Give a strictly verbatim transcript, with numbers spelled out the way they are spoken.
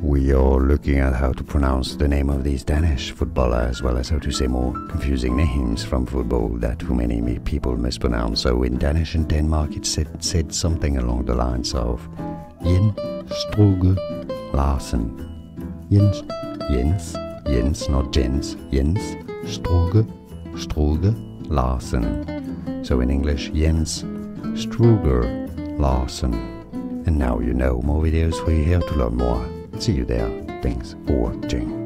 we are looking at how to pronounce the name of these Danish footballer, as well as how to say more confusing names from football that too many people mispronounce. So in Danish in Denmark it said, said something along the lines of Jens Stryger Larsen. Jens, Jens, Jens, not Jens, Jens Stryger, Stryger Larsen. So in English, Jens Stryger Larsen. And now you know. More videos for you here to learn more. See you there. Thanks for watching.